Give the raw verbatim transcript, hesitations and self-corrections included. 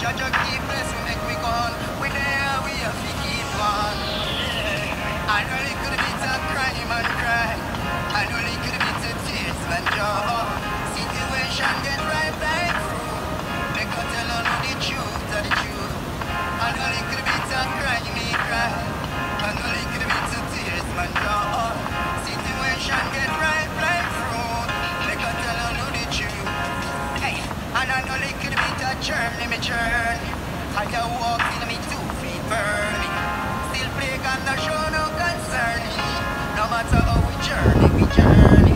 Jaja keep bless we make we go on. We there, we have to keep on. I know it could be a crime and cry. I know it could be a tears and joy. Situation get right like through. They got tell on the truth of the truth. I know it could be a crime me cry. I know it could be a tears and joy. Situation get right like through. They got tell on the truth. Hey, and I know it could be a journey, me journey. I can walk till me two feet burn me. Still play and no show no concern. No matter how we journey, we journey.